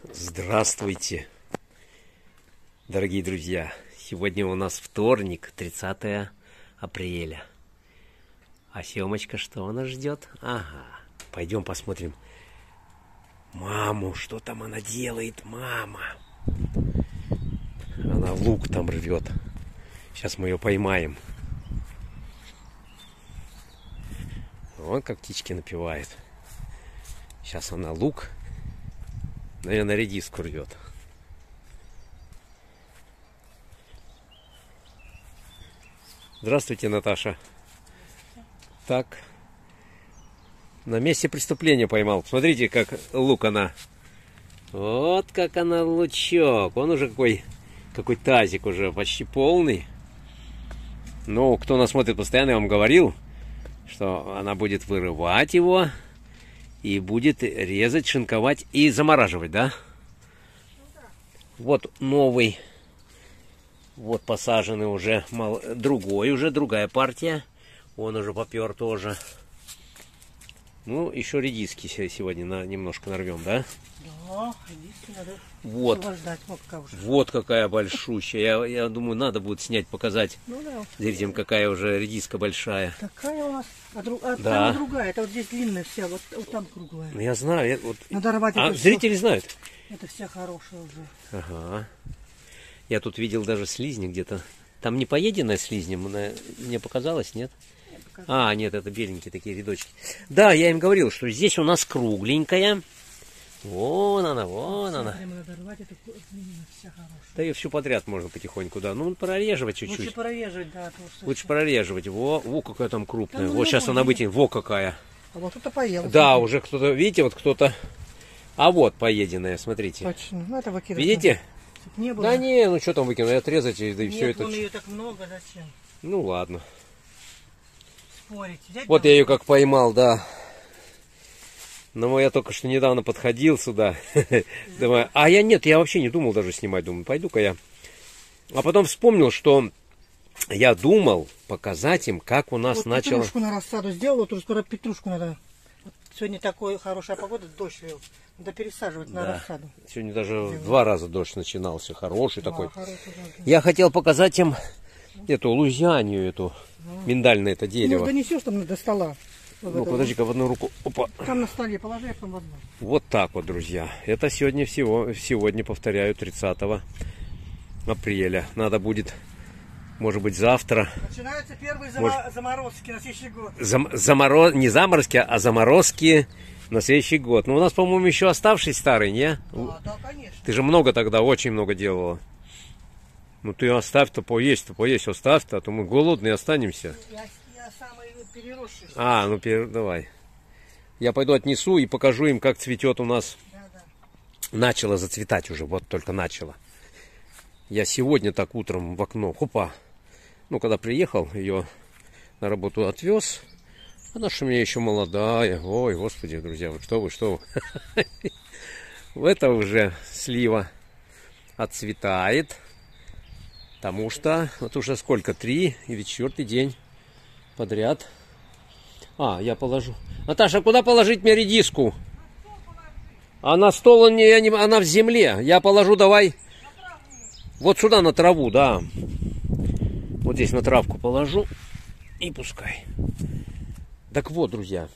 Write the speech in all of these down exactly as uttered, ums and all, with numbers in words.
Здравствуйте, дорогие друзья! Сегодня у нас вторник, тридцатое апреля. А Семочка что нас ждет? Ага, пойдем посмотрим маму, что там она делает, мама. Она лук там рвет. Сейчас мы ее поймаем. Вон как птички напевает. Сейчас она лук, наверное, редиску рвет. Здравствуйте, Наташа. Так, на месте преступления поймал. Смотрите, как лук она. Вот как она лучок. Он уже какой, какой тазик уже почти полный. Ну, кто нас смотрит постоянно, я вам говорил, что она будет вырывать его и будет резать, шинковать и замораживать, да? Вот новый. Вот посаженный уже мал... другой, уже другая партия. Он уже попер тоже. Ну, еще редиски сегодня на... немножко нарвем, да? Да, редиски надо вот. Ждать. Вот, какая уже. Вот какая большущая. Я, я думаю, надо будет снять, показать ну, да. зрителям, какая уже редиска большая. Такая у нас. А, друг... а да. там другая. Это вот здесь длинная вся, вот, вот там круглая. Ну, я знаю. Я, вот... Надо рвать. А это зрители все... знают? Это вся хорошая уже. Ага. Я тут видел даже слизни где-то. Там не поеденная слизнем, мне показалось, нет? А, нет, это беленькие такие рядочки. Да, я им говорил, что здесь у нас кругленькая. Вон она, вон она. Рвать, это вся да ее всю подряд можно потихоньку, да. Ну, прореживать чуть-чуть. Лучше прореживать, да. Что Лучше прореживать. Во, во, какая там крупная. Там вот сейчас она вытянет. Во, какая. А вот это поела. Да, уже кто-то, видите, вот кто-то. А вот поеденная, смотрите. Точно. Ну, это выкидывать. Видите? Не было. Да не, ну что там выкину, отрезать, да и Нет, все это. Ее так много, зачем? Ну ладно. Спорить. Взять вот там? Я ее как поймал, да. Но я только что недавно подходил сюда. Думаю, а я нет, я вообще не думал даже снимать. Думаю, пойду-ка я. А потом вспомнил, что я думал показать им, как у нас вот начало. Петрушку на рассаду сделал, вот уже скоро петрушку надо. Вот сегодня такая хорошая погода, дождь лил. Надо пересаживать да. на рассаду. Сегодня даже Делать. два раза дождь начинался, хороший да, такой. Хороший, я хотел показать им эту лузянию, эту ну. миндальное это дерево. Ну, донесешь там до стола. Ну, подожди-ка, в одну руку. Опа. Там на столе положи, а потом в одну. Вот так вот, друзья. Это сегодня всего, сегодня, повторяю, тридцатого апреля. Надо будет, может быть, завтра. Начинаются первые зам... может... заморозки на следующий год. Зам... Замороз... Не заморозки, а заморозки на следующий год. Ну, у нас, по-моему, еще оставшийся старый, не? Да, да, конечно. Ты же много тогда, очень много делала. Ну, ты оставь-то поесть-то, поесть оставь-то, а то мы голодные останемся. Я, я самый переросший. А, ну, пер... давай. Я пойду отнесу и покажу им, как цветет у нас. Да, да. Начало зацветать уже, вот только начало. Я сегодня так утром в окно, хопа. Ну, когда приехал, ее на работу отвез. Она же у меня еще молодая. Ой, господи, друзья, вы что вы, что вы. В это уже слива отцветает. Потому что вот уже сколько, три или четвертый день подряд. А, я положу. Наташа, куда положить мне редиску? А на стол не, она в земле. Я положу, давай. Вот сюда на траву, да. Вот здесь на травку положу. И пускай. Так вот, друзья.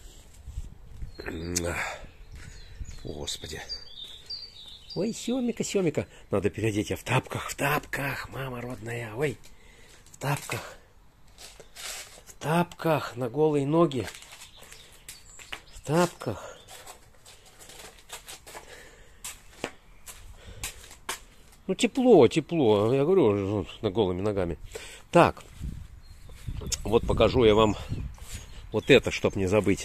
Господи. Ой, Семика, Семика. Надо переодеть. Я в тапках, в тапках, мама родная. Ой, в тапках. В тапках на голые ноги. В тапках. Ну, тепло, тепло. Я говорю, на голыми ногами. Так. Вот покажу я вам вот это, чтоб не забыть.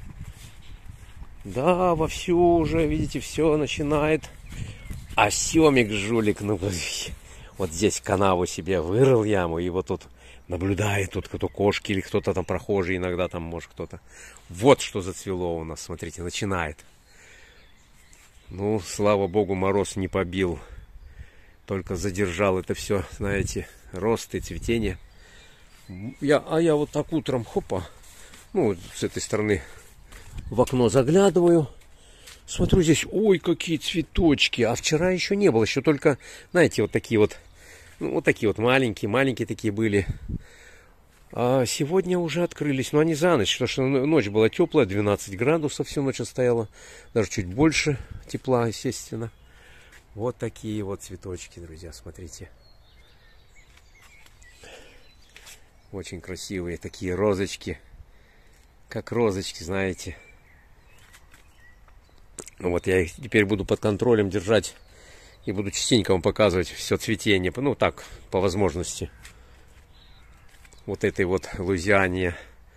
Да, вовсю уже, видите, все начинает. А Семик, жулик, ну, вот здесь канаву себе вырыл яму, и вот тут наблюдает, тут кто-то кошки или кто-то там прохожий, иногда там, может, кто-то. Вот что зацвело у нас, смотрите, начинает. Ну, слава богу, мороз не побил. Только задержал это все, знаете, рост и цветение. Я, а я вот так утром, хопа, ну, с этой стороны в окно заглядываю, Смотрю здесь, ой, какие цветочки. А вчера еще не было, еще только, знаете, вот такие вот, ну, вот такие вот маленькие, маленькие такие были. А сегодня уже открылись, но они за ночь, потому что ночь была теплая, двенадцать градусов всю ночь стояла, даже чуть больше тепла, естественно. Вот такие вот цветочки, друзья, смотрите. Очень красивые такие розочки, как розочки, знаете. Вот я их теперь буду под контролем держать и буду частенько вам показывать все цветение, ну так, по возможности. Вот этой вот Лузиане.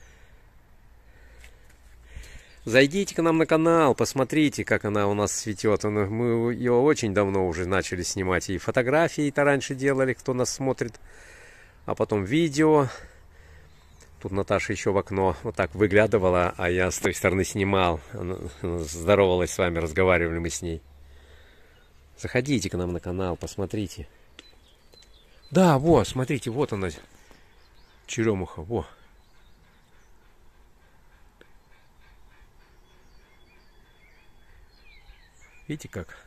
Зайдите к нам на канал, посмотрите, как она у нас цветет. Мы ее очень давно уже начали снимать. И фотографии-то раньше делали, кто нас смотрит. А потом видео. Тут Наташа еще в окно вот так выглядывала, а я с той стороны снимал. Она здоровалась с вами, разговаривали мы с ней. Заходите к нам на канал, посмотрите. Да, вот, смотрите, вот она. Черемуха, во. Видите как?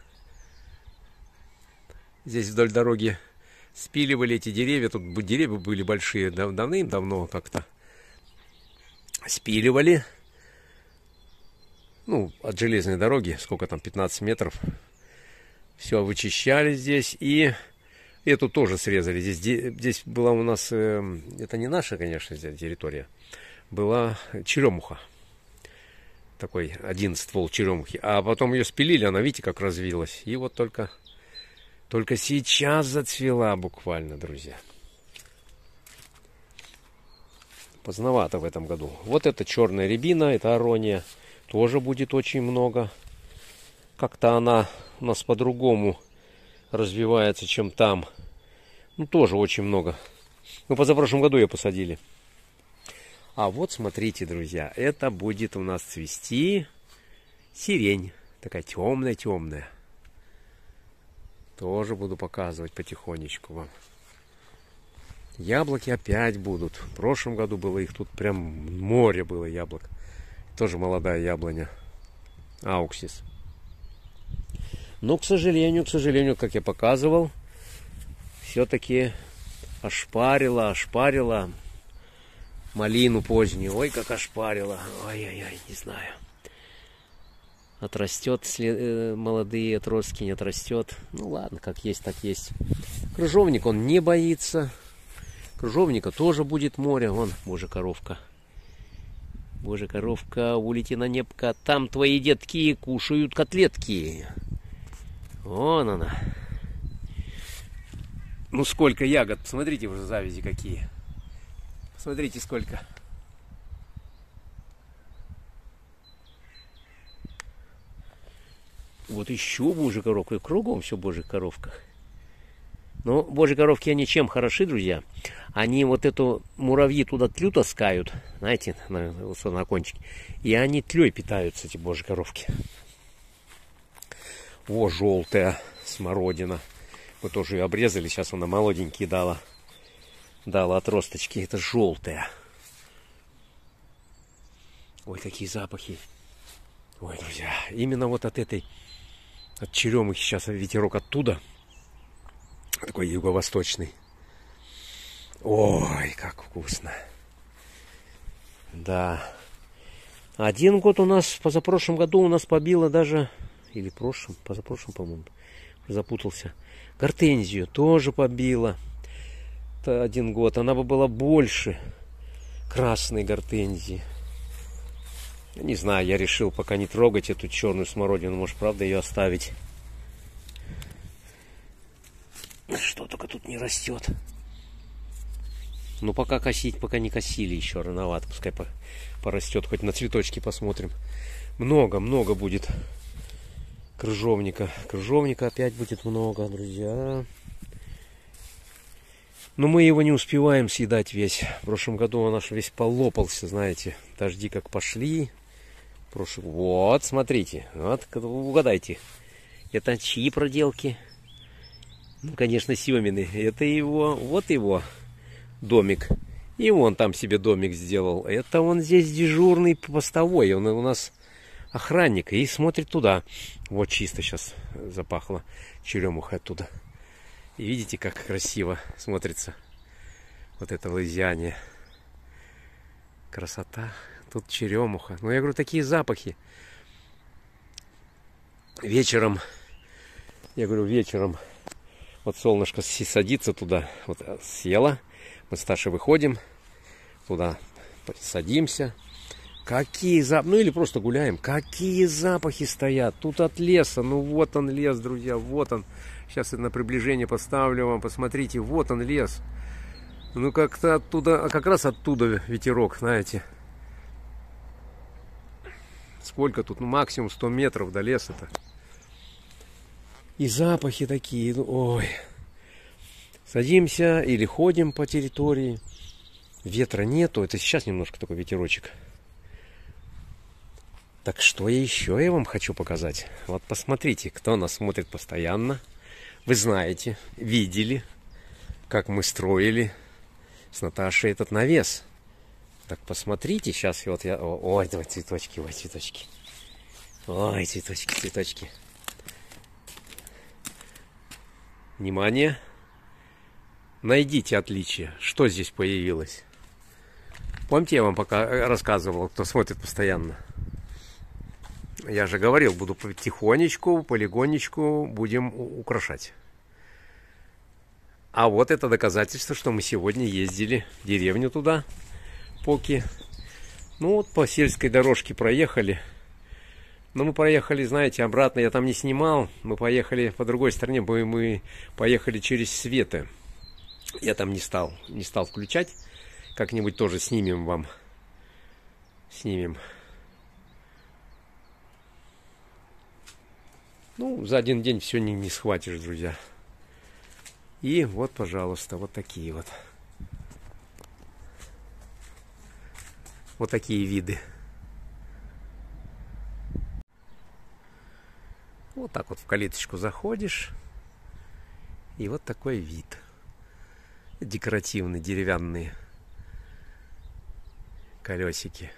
Здесь вдоль дороги спиливали эти деревья. Тут деревья были большие дав давным-давно как-то. Спиливали. Ну, от железной дороги, сколько там, пятнадцать метров. Все, вычищали здесь и... Эту тоже срезали. Здесь, здесь была у нас, э, это не наша, конечно, здесь территория, была черемуха. Такой один ствол черемухи. А потом ее спилили, она, видите, как развилась. И вот только, только сейчас зацвела буквально, друзья. Поздновато в этом году. Вот это черная рябина, это арония. Тоже будет очень много. Как-то она у нас по-другому развивается, чем там. Ну, тоже очень много. Ну, позапрошлом году ее посадили. А вот, смотрите, друзья, это будет у нас цвести сирень. Такая темная-темная. Тоже буду показывать потихонечку вам. Яблоки опять будут. В прошлом году было их тут прям море было яблок. Тоже молодая яблоня. Ауксис. Но, к сожалению, к сожалению, как я показывал, все-таки ошпарила, ошпарила малину позднюю. Ой, как ошпарила. Ой-ой-ой, не знаю. Отрастет след... молодые отростки, не отрастет. Ну ладно, как есть, так есть. Крыжовник он не боится. Крыжовника тоже будет море. Вон, боже, коровка. Боже, коровка, улети на небко. Там твои детки кушают котлетки. Вон она. Ну сколько ягод. Посмотрите уже завязи какие. Смотрите сколько. Вот еще божья коровка. И кругом все в божьих коровках. Но божьи коровки, они чем хороши, друзья? Они вот эту муравьи туда тлю таскают. Знаете, на, на кончике. И они тлей питаются, эти божьи коровки. Во, желтая смородина. Мы тоже ее обрезали. Сейчас она молоденькие дала. Дала отросточки. Это желтая. Ой, какие запахи. Ой, друзья. Именно вот от этой, от черемухи сейчас ветерок оттуда. Такой юго-восточный. Ой, как вкусно. Да. Один год у нас, в позапрошлом году у нас побило даже... Или прошлом, позапрошлом, по-моему, запутался. Гортензию тоже побила. Это один год. Она бы была больше красной гортензии. Не знаю, я решил пока не трогать эту черную смородину. Может, правда, ее оставить. Что только тут не растет. Ну, пока косить, пока не косили еще. Рановато. Пускай порастет. Хоть на цветочки посмотрим. Много-много будет. Крыжовника. Крыжовника опять будет много, друзья. Но мы его не успеваем съедать весь. В прошлом году он наш весь полопался, знаете. Дожди как пошли. Прошлый... Вот, смотрите. Вот, угадайте. Это чьи проделки? Ну, конечно, Семины. Это его, вот его домик. И он там себе домик сделал. Это он здесь дежурный постовой. Он у нас охранник и смотрит туда. Вот чисто сейчас запахло черемуха оттуда. И видите, как красиво смотрится вот это лызяние. Красота. Тут черемуха. Ну, я говорю, такие запахи. Вечером, я говорю, вечером вот солнышко садится туда. Вот села. Мы с Ташей выходим. Туда садимся. Какие запахи, ну или просто гуляем. Какие запахи стоят. Тут от леса. Ну вот он лес, друзья. Вот он. Сейчас я на приближение поставлю вам. Посмотрите, вот он лес. Ну как-то оттуда, как раз оттуда ветерок, знаете. Сколько тут? Ну максимум сто метров до леса-то. И запахи такие. Ну, ой. Садимся или ходим по территории. Ветра нету. Это сейчас немножко такой ветерочек. Так что еще я вам хочу показать. Вот посмотрите, кто нас смотрит постоянно. Вы знаете, видели, как мы строили с Наташей этот навес. Так посмотрите, сейчас вот я... Ой, давай цветочки, ой, цветочки. Ой, цветочки, цветочки. Внимание. Найдите отличие, что здесь появилось. Помните, я вам пока рассказывал, кто смотрит постоянно. Я же говорил, буду потихонечку, полигонечку будем украшать. А вот это доказательство, что мы сегодня ездили в деревню туда, Поки. Ну вот по сельской дорожке проехали. Но мы проехали, знаете, обратно я там не снимал. Мы поехали по другой стороне, мы, мы поехали через Светы. Я там не стал, не стал включать. Как-нибудь тоже снимем вам. Снимем. Ну, за один день все не, не схватишь, друзья. И вот, пожалуйста, вот такие вот. Вот такие виды. Вот так вот в калиточку заходишь. И вот такой вид. Декоративные деревянные колесики.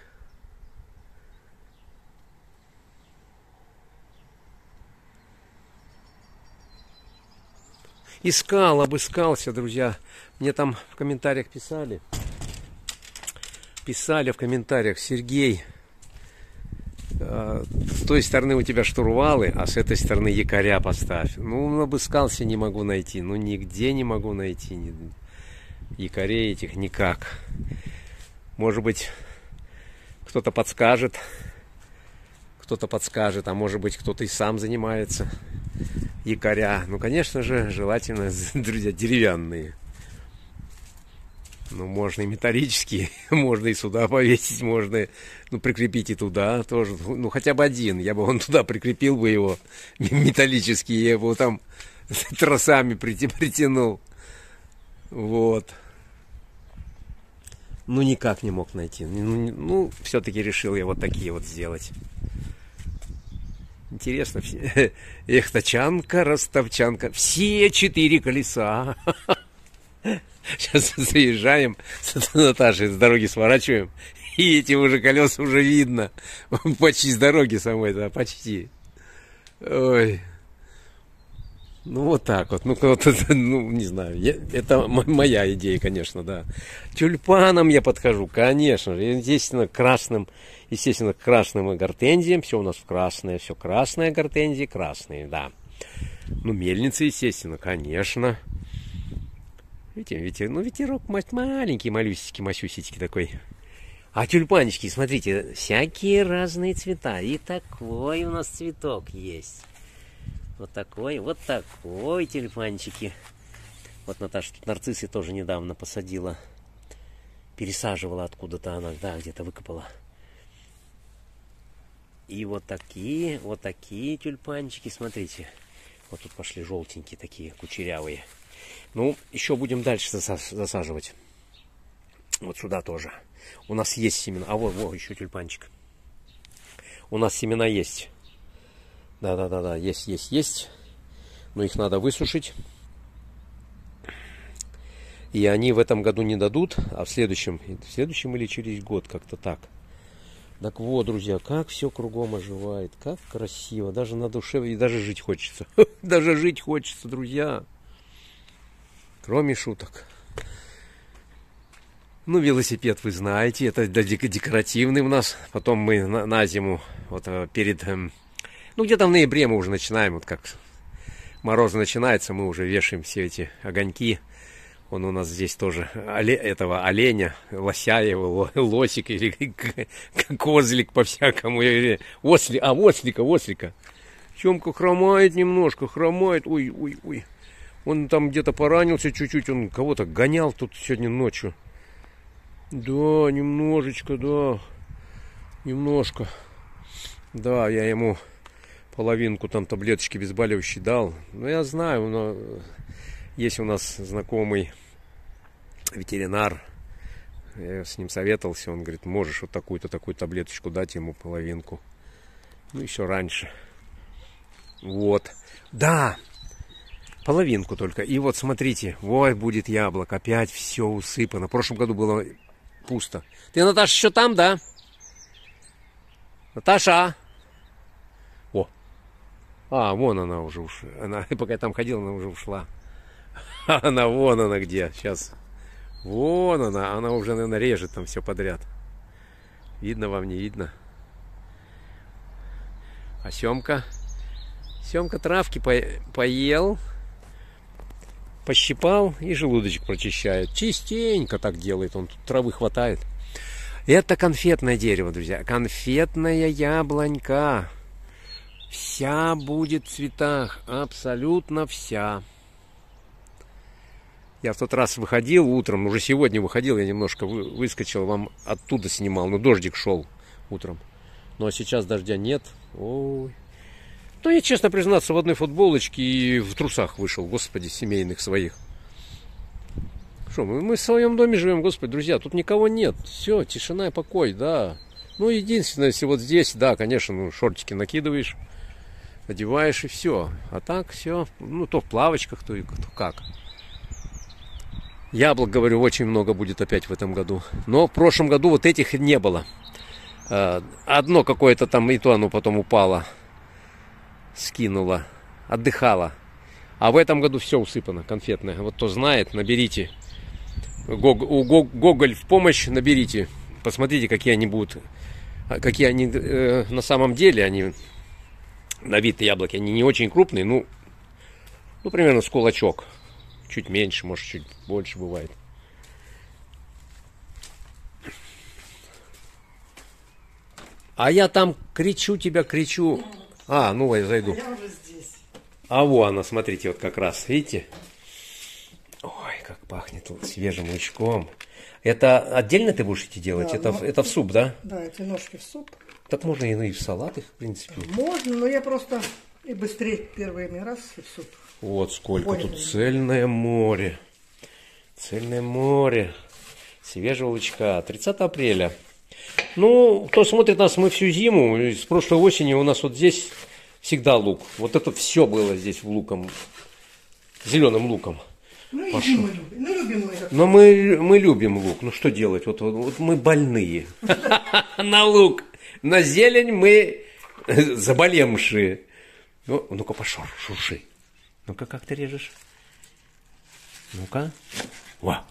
Искал, обыскался, друзья. Мне там в комментариях писали. Писали в комментариях: Сергей, э, с той стороны у тебя штурвалы, а с этой стороны якоря поставь. Ну, обыскался, не могу найти. Ну, нигде не могу найти. Якорей этих никак. Может быть, кто-то подскажет. Кто-то подскажет, а может быть, кто-то и сам занимается. Якоря. Ну, конечно же, желательно, друзья, деревянные. Ну, можно и металлические, можно и сюда повесить, можно, ну, прикрепить и туда тоже. Ну, хотя бы один, я бы он туда прикрепил бы его, металлический, я бы его там тросами притянул. Вот. Ну, никак не мог найти. Ну, ну все-таки решил я вот такие вот сделать. Интересно. Эхтачанка, ростовчанка. Все четыре колеса. Сейчас заезжаем с Наташей, с дороги сворачиваем. И эти уже колеса уже видно. Почти с дороги самой, да, почти. Ой. Ну, вот так вот. Ну, вот, ну не знаю. Я, это моя идея, конечно, да. Тюльпаном я подхожу, конечно же. Естественно, красным, естественно, красным гортензиям. Все у нас в красное, все красное гортензии, красные, да. Ну, мельницы, естественно, конечно. Видите, ветер, ну, ветерок маленький, малюсенький, масюсенький такой. А тюльпанчики, смотрите, всякие разные цвета. И такой у нас цветок есть. Вот такой, вот такой тюльпанчики. Вот Наташа тут нарциссы тоже недавно посадила. Пересаживала откуда-то она, да, где-то выкопала. И вот такие, вот такие тюльпанчики, смотрите. Вот тут пошли желтенькие такие, кучерявые. Ну, еще будем дальше засаживать. Вот сюда тоже. У нас есть семена. А вот, вот еще тюльпанчик. У нас семена есть. Да-да-да-да, есть, есть, есть. Но их надо высушить. И они в этом году не дадут, а в следующем, в следующем или через год, как-то так. Так вот, друзья, как все кругом оживает, как красиво, даже на душе, и даже жить хочется. Даже жить хочется, друзья. Кроме шуток. Ну, велосипед вы знаете, это декоративный у нас. Потом мы на, на зиму, вот перед, ну, где-то в ноябре мы уже начинаем, вот как мороз начинается, мы уже вешаем все эти огоньки. Он у нас здесь тоже оле, этого оленя, лося его, лосик или козлик по-всякому. Осли, а, ослика, ослика. Семка хромает немножко, хромает. Ой, ой, ой. Он там где-то поранился чуть-чуть, он кого-то гонял тут сегодня ночью. Да, немножечко, да. Немножко. Да, я ему половинку там таблеточки обезболивающей дал. Ну, я знаю, но есть у нас знакомый ветеринар. Я с ним советовался. Он говорит, можешь вот такую-то такую таблеточку дать ему половинку. Ну, еще раньше. Вот. Да. Половинку только. И вот смотрите. Вот будет яблок. Опять все усыпано. В прошлом году было пусто. Ты, Наташа, еще там, да? Наташа! О! А, вон она уже ушла. Она, пока я там ходил, она уже ушла. Она, вон она где. Сейчас. Вон она. Она уже, наверное, режет там все подряд. Видно вам, не видно? А Семка? Семка травки по поел. Пощипал и желудочек прочищает. Частенько так делает. Он тут травы хватает. Это конфетное дерево, друзья. Конфетная яблонька. Вся будет в цветах. Абсолютно вся. Я в тот раз выходил утром. Уже сегодня выходил. Я немножко выскочил. Вам оттуда снимал. Но дождик шел утром. Но сейчас дождя нет. Ой. Ну, я, честно признаться, в одной футболочке и в трусах вышел, господи, семейных своих. Что, мы, мы в своем доме живем, господи, друзья, тут никого нет. Все, тишина и покой, да. Ну, единственное, если вот здесь, да, конечно, ну, шортики накидываешь, одеваешь и все. А так все, ну, то в плавочках, то, то как. Яблок, говорю, очень много будет опять в этом году. Но в прошлом году вот этих не было. Одно какое-то там, и то оно потом упало. Скинула, отдыхала. А в этом году все усыпано, конфетное. Вот кто знает, наберите. Гог, у Гог, Гоголь в помощь наберите. Посмотрите, какие они будут. Какие они э, на самом деле. Они на вид яблоки. Они не очень крупные. Ну, ну, примерно с кулачок. Чуть меньше, может, чуть больше бывает. А я там кричу тебя, кричу. А, ну я зайду. Я уже здесь. А вон она, смотрите, вот как раз, видите? Ой, как пахнет вот свежим лучком. Это отдельно ты будешь идти делать? Да, это, но... это в суп, да? Да, эти ножки в суп. Так можно и, ну, и в салат их, в принципе. Можно, но я просто и быстрее первыми раз и в суп. Вот сколько Ой, тут цельное море. Цельное море. Свежего лучка. тридцатого апреля. Ну, кто смотрит нас, мы всю зиму, с прошлой осени у нас вот здесь всегда лук. Вот это все было здесь в луком, зеленым луком. Ну, и мы любим. Ну, любим мы. Но мы, мы любим лук. Ну, что делать? Вот, вот, вот мы больные. На лук, на зелень мы заболевшие. Ну-ка, пошел, шурши. Ну-ка, как ты режешь? Ну-ка. Во.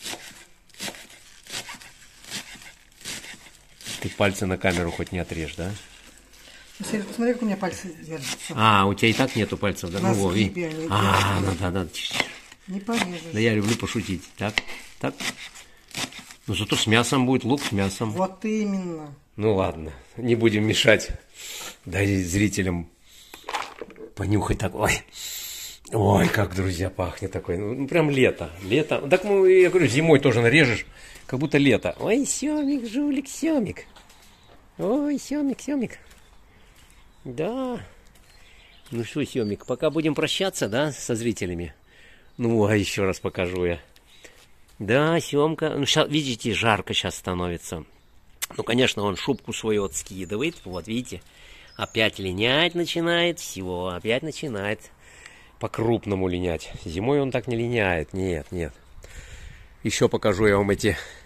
Ты пальцы на камеру хоть не отрежь, да? Посмотри, как у меня пальцы держатся. А, у тебя и так нету пальцев, да? На Ну, вот, сгибе они а, ну да, да. Не порежешь. Да я люблю пошутить. Так, так. Ну зато с мясом будет, лук с мясом. Вот именно. Ну ладно, не будем мешать. Дай зрителям понюхать так. Ой, ой, как, друзья, пахнет такой. Ну, прям лето. Лето. Так, ну, я говорю, зимой тоже нарежешь, как будто лето. Ой, Семик, жулик, Семик. Ой, Семик, Семик. Да. Ну что, Семик, пока будем прощаться, да, со зрителями. Ну, а еще раз покажу я. Да, Семка. Ну, сейчас, видите, жарко сейчас становится. Ну, конечно, он шубку свою отскидывает. Вот, видите, опять линять начинает. Всего, опять начинает по-крупному линять. Зимой он так не линяет. Нет, нет. Еще покажу я вам эти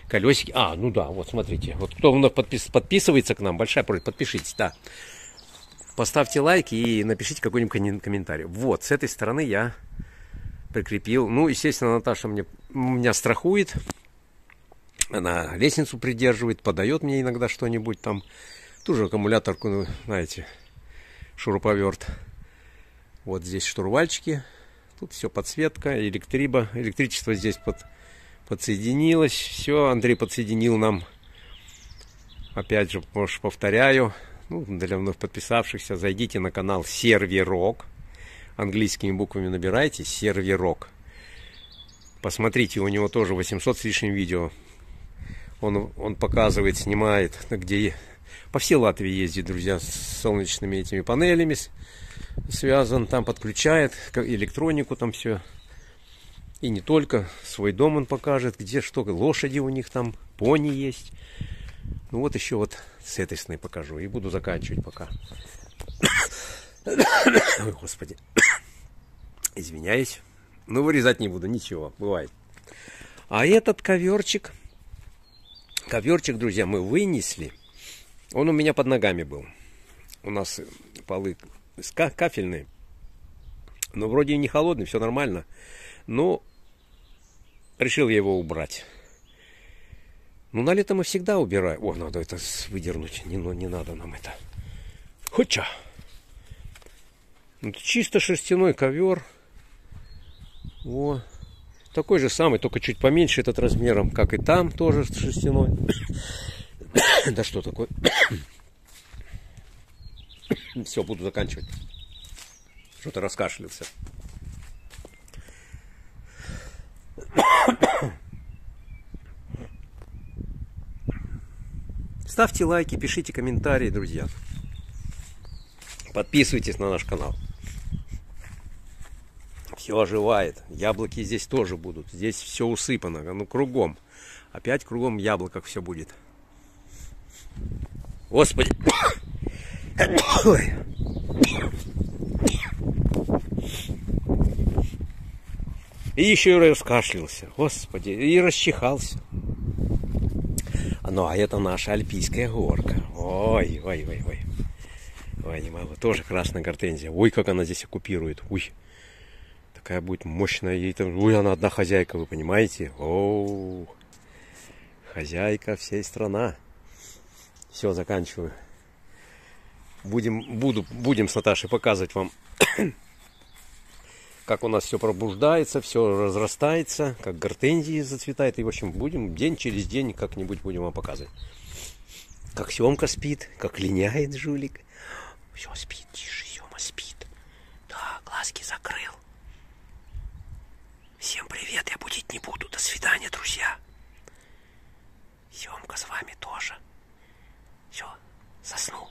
колесики. А, ну да, вот смотрите. Вот кто у нас подпис, подписывается к нам, большая просьба, подпишитесь, да. Поставьте лайк и напишите какой-нибудь комментарий. Вот, с этой стороны я прикрепил. Ну, естественно, Наташа мне, меня страхует. Она лестницу придерживает, подает мне иногда что-нибудь там. Тоже аккумуляторку, ну, знаете, шуруповерт. Вот здесь штурвальчики. Тут все подсветка, электриба. Электричество здесь под, подсоединилось. Все, Андрей подсоединил нам. Опять же, может, повторяю. Ну, для вновь подписавшихся, зайдите на канал Серверок. Английскими буквами набирайте Серверок. Посмотрите, у него тоже восемьсот с лишним видео. Он, он показывает, снимает, где по всей Латвии ездит, друзья, с солнечными этими панелями связан. Там подключает электронику, там все. И не только. Свой дом он покажет, где что, лошади у них там, пони есть. Ну вот еще вот с этой стороны покажу. И буду заканчивать пока. Ой, господи. Извиняюсь. Ну, вырезать не буду, ничего, бывает. А этот коверчик, коверчик, друзья, мы вынесли. Он у меня под ногами был. У нас полы кафельные. Но вроде и не холодный, все нормально. Но решил я его убрать. Ну, на лето мы всегда убираем. О, надо это выдернуть. Не, ну, не надо нам это. Хоча. Это чисто шерстяной ковер. О. Такой же самый, только чуть поменьше этот размером, как и там, тоже шерстяной. Да что такое? Все, буду заканчивать. Что-то раскашлялся. Ставьте лайки, пишите комментарии, друзья. Подписывайтесь на наш канал. Все оживает. Яблоки здесь тоже будут. Здесь все усыпано. Ну, кругом. Опять кругом в яблоках все будет. Господи. Ой. И еще и раскашлялся. Господи. И расчихался. Ну, а это наша альпийская горка. Ой, ой, ой, ой. Ой, не могу. Тоже красная гортензия. Ой, как она здесь оккупирует. Ой. Такая будет мощная. Ей там... Ой, она одна хозяйка, вы понимаете? О, хозяйка всей страна. Все, заканчиваю. Будем, буду, будем с Наташей показывать вам, как у нас все пробуждается, все разрастается, как гортензии зацветает. И, в общем, будем день через день как-нибудь будем вам показывать. Как Семка спит, как линяет жулик. Все, спит, тише, Сема спит. Да, глазки закрыл. Всем привет, я будить не буду. До свидания, друзья. Семка с вами тоже. Все, заснул.